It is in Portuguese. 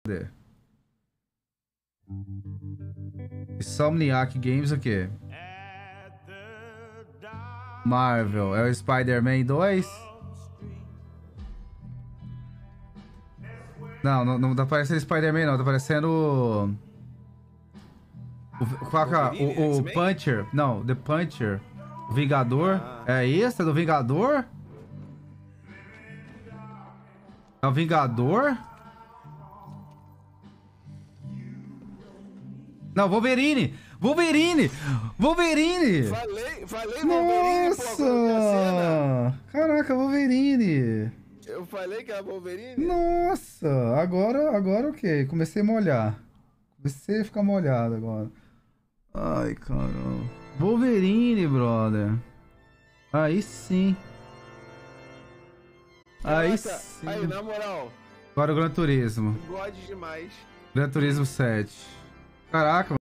Insomniac Games o quê? Marvel. É o Spider-Man 2? Não tá parecendo Spider-Man, não. Tá parecendo o Puncher. Não, The Puncher. O Vingador. É esse? É do Vingador? É o Vingador? Não, Wolverine! Wolverine! Wolverine! Falei Wolverine, pô, Nossa! Caraca, Wolverine! Eu falei que era Wolverine? Nossa! Agora ok. Comecei a molhar. Comecei a ficar molhado agora. Ai, caramba. Wolverine, brother. Aí sim. Aí Caraca, sim. aí, na moral, Agora o Gran Turismo. God demais. Gran Turismo 7. Caraca,